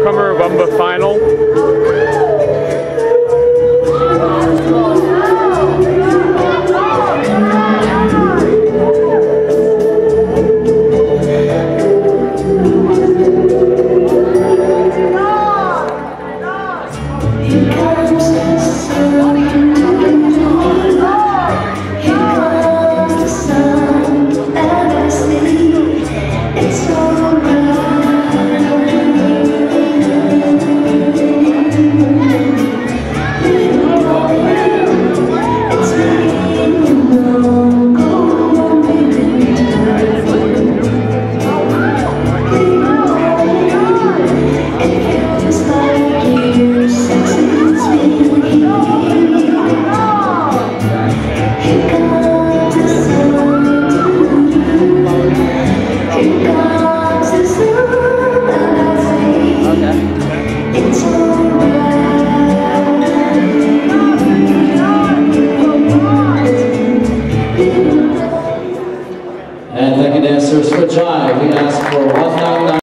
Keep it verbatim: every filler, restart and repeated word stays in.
newcomer Rumba final. And thank you, dancers, for Jive. We ask for one nine nine.